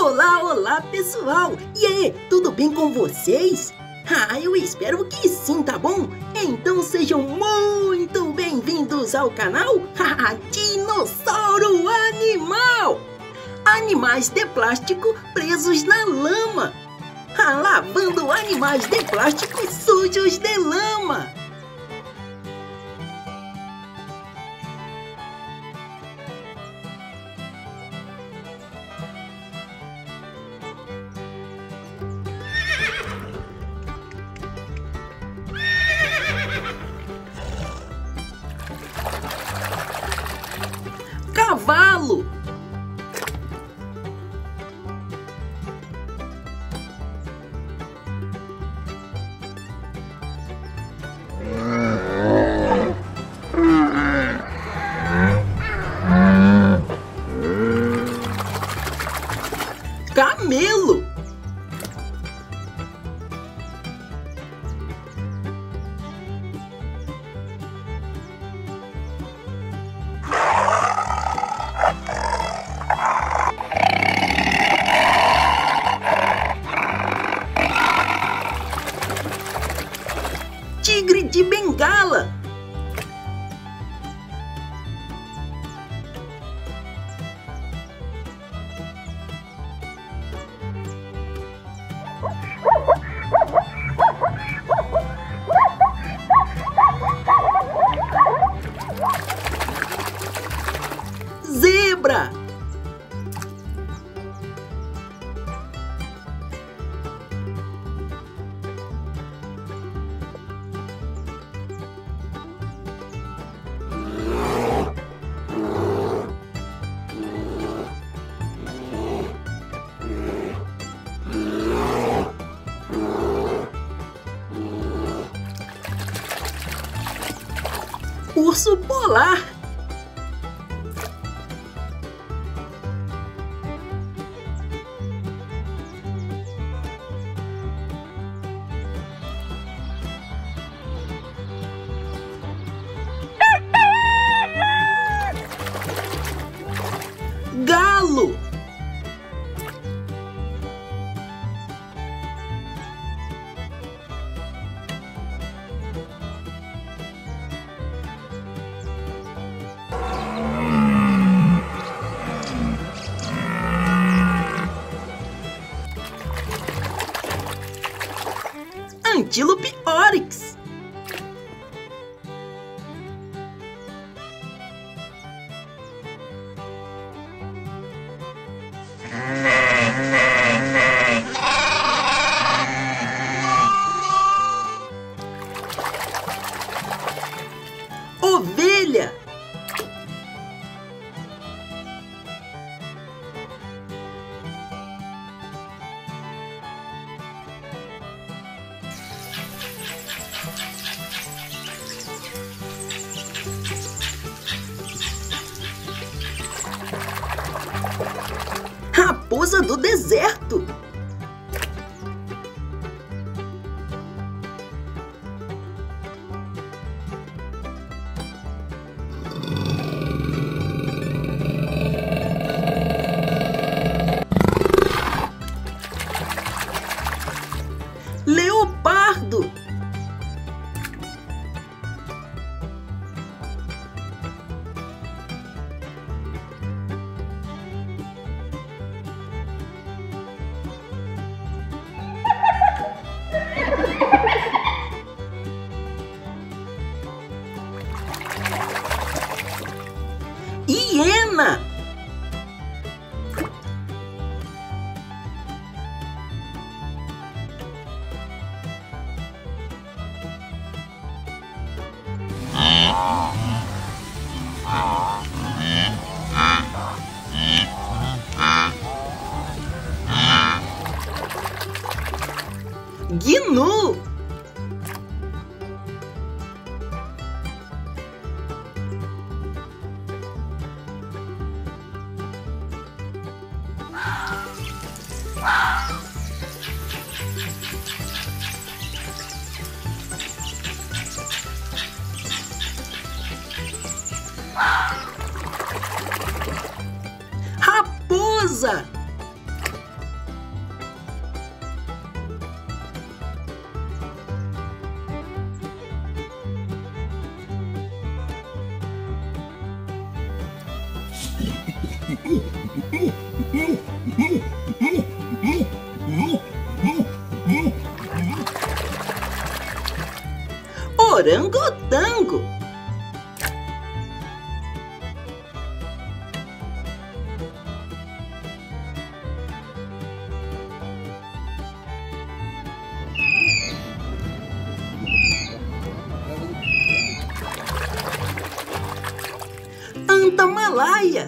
Olá, olá pessoal! E aí, tudo bem com vocês? Eu espero que sim, tá bom? Então sejam muito bem-vindos ao canal Dinossauro Animal! Animais de plástico presos na lama! Lavando animais de plástico sujos de lama! Cavalo! Camelo! Tigre de Bengala! Zebra! Urso polar! Galo! Antílope Oryx! Ovelha! Raposa do deserto! Leopardo! Hiena! Gnu! Raposa! Orangotango. Antamalaia.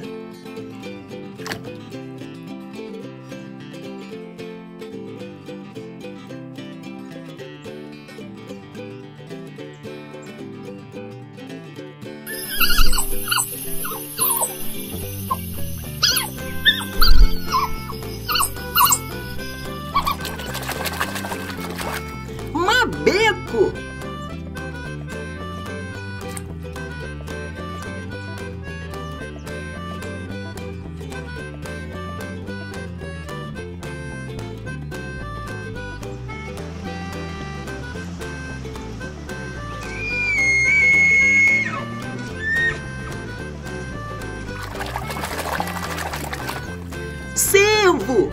Mabeco. Cervo.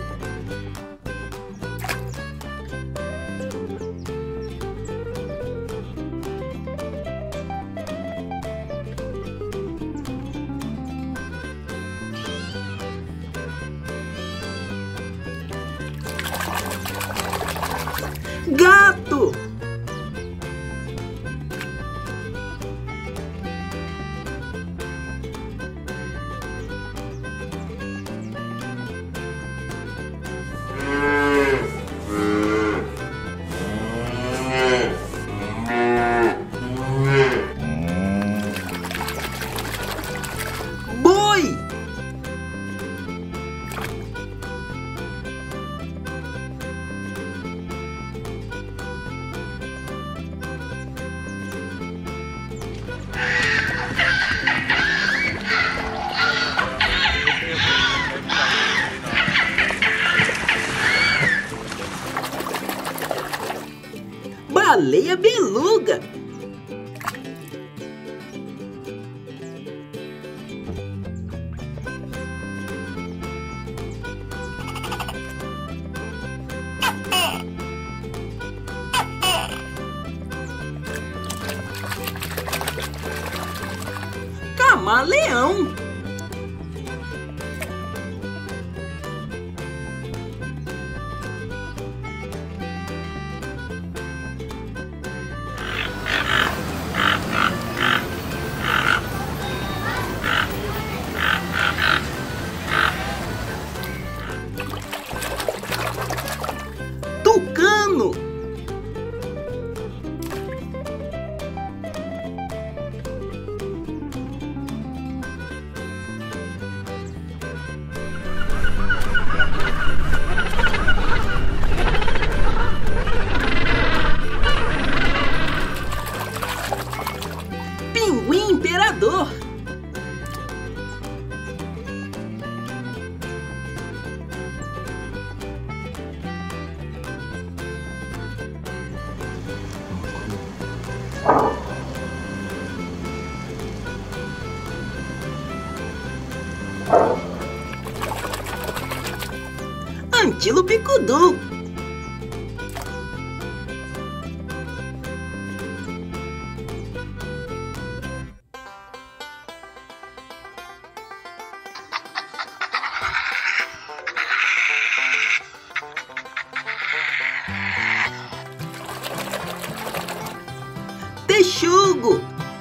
Gato. Boi. Baleia beluga. Camaleão. Tucano. Pinguim imperador. Antílope kudu. Texugo.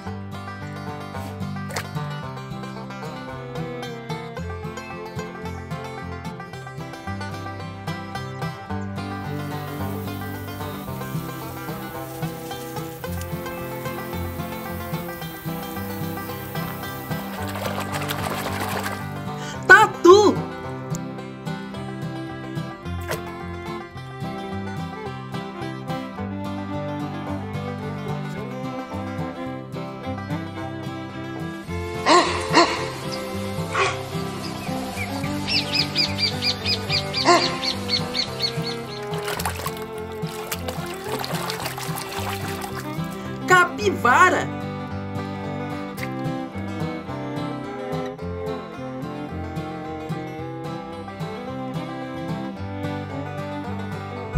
Tatu.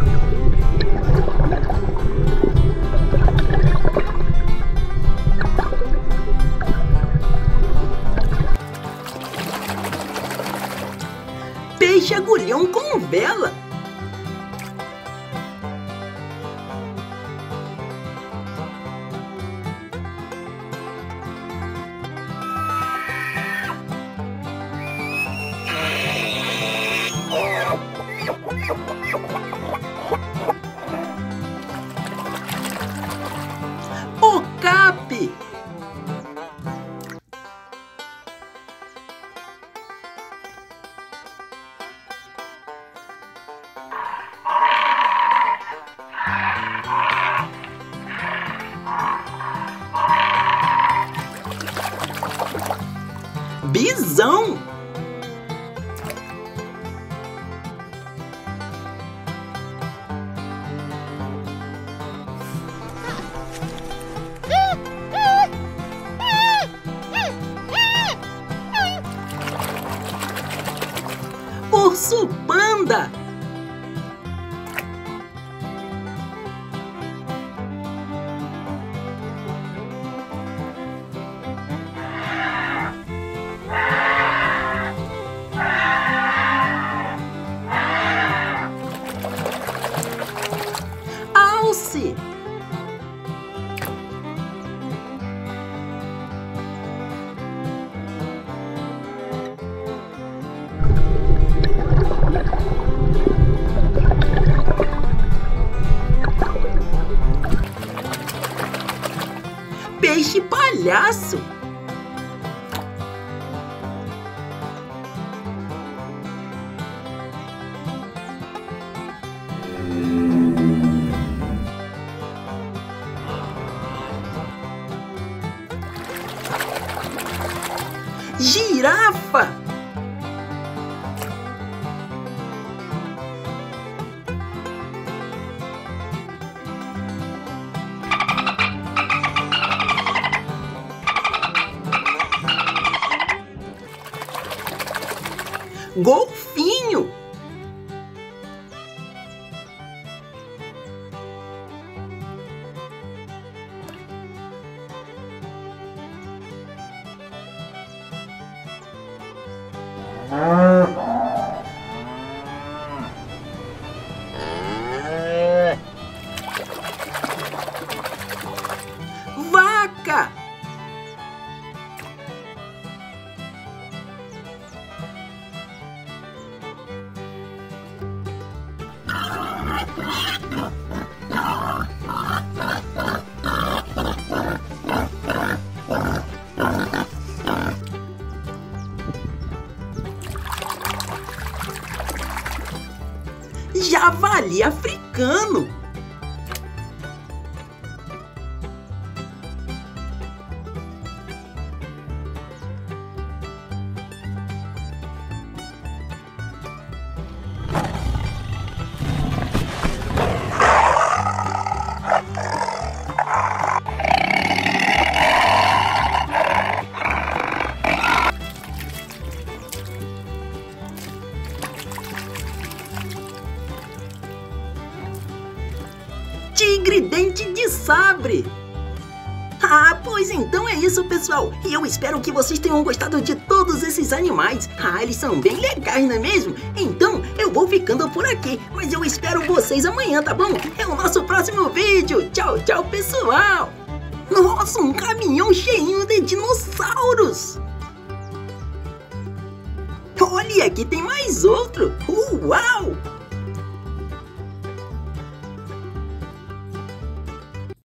Peixe agulhão com vela. Okapi. Bisão. Urso panda. Alce. Peixe palhaço. Girafa. Golfinho. Vaca. Javali africano. Tigre dente de sabre. Ah, pois então é isso, pessoal. E eu espero que vocês tenham gostado de todos esses animais. Ah, eles são bem legais, não é mesmo? Então eu vou ficando por aqui, mas eu espero vocês amanhã, tá bom? É o nosso próximo vídeo. Tchau, tchau, pessoal. Nossa, um caminhão cheinho de dinossauros. Olha, aqui tem mais outro. Uau!